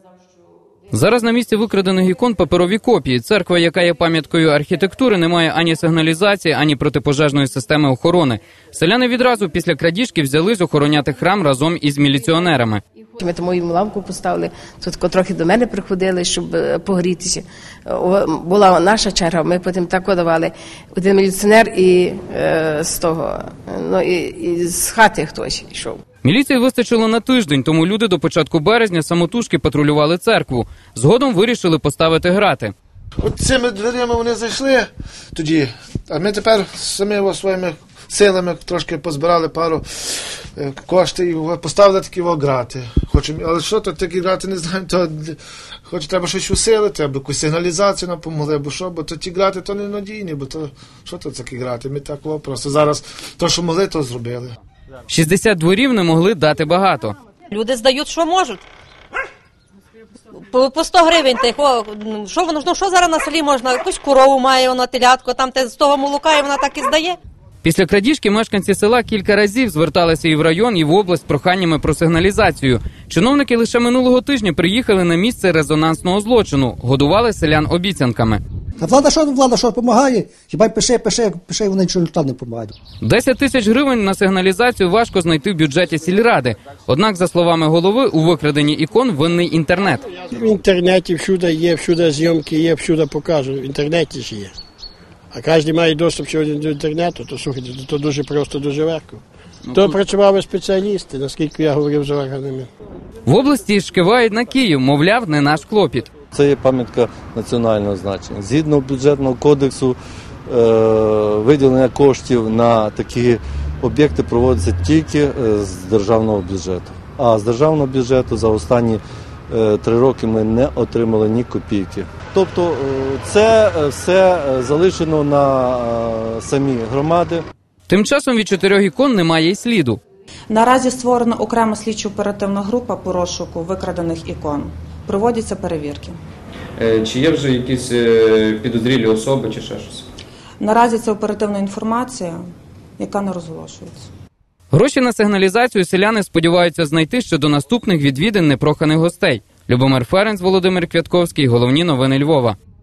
Зараз на місці викрадених ікон паперові копії. Церква, яка є пам'яткою архітектури, не має ані сигналізації, ані протипожежної системи охорони. Селяни відразу після крадіжки взялись охороняти храм разом із міліціонерами. Ми тому їм лавку поставили, тут трохи до мене приходили, щоб погрітися. Була наша черга, ми потім так давали. Один міліціонер і з хати хтось йшов. Міліції вистачило на тиждень, тому люди до початку березня самотужки патрулювали церкву. Згодом вирішили поставити грати. От цими дверима вони зайшли тоді, а ми тепер самі своїми силами трошки позбирали пару коштів і поставили такі грати. Але що то такі грати, не знаємо, то хоч треба щось усилити, або якусь сигналізацію нам помогли, бо то ті грати то ненадійні, бо то що то такі грати, ми так просто зараз то, що могли, то зробили. 60 дворів не могли дати багато. Люди здають, що можуть. По 100 гривень що зараз на селі можна? Якусь корову має, вона телятку, там з того молока, і вона так і здає. Після крадіжки мешканці села кілька разів зверталися і в район, і в область з проханнями про сигналізацію. Чиновники лише минулого тижня приїхали на місце резонансного злочину, годували селян обіцянками. А влада що допомагає? Хіба пише, і вони нічого не допомагають. 10 тисяч гривень на сигналізацію важко знайти в бюджеті сільради. Однак, за словами голови, у викраденні ікон винний інтернет. В інтернеті всюди є, всюди зйомки є, всюди покажуть. В інтернеті ж є. А кожен має доступ сьогодні до інтернету, то слухайте, то дуже просто, дуже легко. То працювали спеціалісти, наскільки я говорив з органами. В області шкивають на Київ, мовляв, не наш клопіт. Це є пам'ятка національного значення. Згідно бюджетного кодексу, виділення коштів на такі об'єкти проводиться тільки з державного бюджету. А з державного бюджету за останні 3 роки ми не отримали ні копійки. Тобто це все залишено на самі громади. Тим часом від 4 ікон немає й сліду. Наразі створена окрема слідчо-оперативна група по розшуку викрадених ікон. Проводяться перевірки. Чи є вже якісь підозрілі особи чи ще щось? Наразі це оперативна інформація, яка не розголошується. Гроші на сигналізацію селяни сподіваються знайти ще до наступних відвідин непроханих гостей. Любомир Ференц, Володимир Квятковський. Головні новини Львова.